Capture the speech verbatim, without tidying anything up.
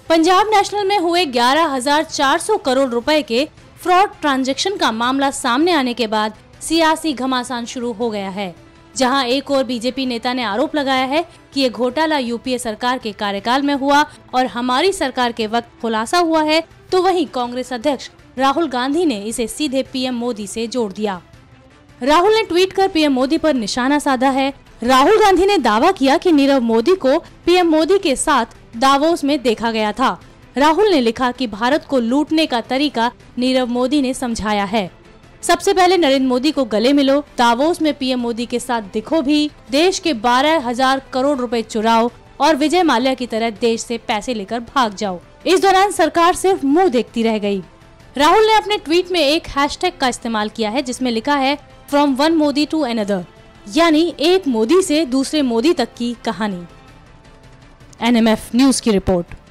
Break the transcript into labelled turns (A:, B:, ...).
A: Punjab national में हुए ग्यारह हज़ार चार सौ करोड़ रुपए के फ्रॉड ट्रांजैक्शन का मामला सामने आने के बाद सियासी घमासान शुरू हो गया है, जहां एक और बीजेपी नेता ने आरोप लगाया है कि ये घोटाला यूपीए सरकार के कार्यकाल में हुआ और हमारी सरकार के वक्त खुलासा हुआ है, तो वहीं कांग्रेस अध्यक्ष राहुल गांधी ने इसे सीधे पीएम मोदी से जोड़ दिया। राहुल ने ट्वीट कर पीएम मोदी पर निशाना साधा है। राहुल गांधी ने दावा किया कि नीरव मोदी को पीएम मोदी के साथ दावोस में देखा गया था। राहुल ने लिखा कि भारत को लूटने का तरीका नीरव मोदी ने समझाया है। सबसे पहले नरेंद्र मोदी को गले मिलो, दावोस में पीएम मोदी के साथ दिखो भी, देश के बारह हजार करोड़ रुपए चुराओ और विजय माल्या की तरह देश से पैसे लेकर भाग जाओ। इस दौरान सरकार सिर्फ मुंह देखती रह गई। राहुल ने अपने ट्वीट में एक हैशटैग का इस्तेमाल किया है जिसमें लिखा है from one Modi to another, यानी एक मोदी से दूसरे मोदी तक की कहानी। एन एम एफ न्यूज की रिपोर्ट।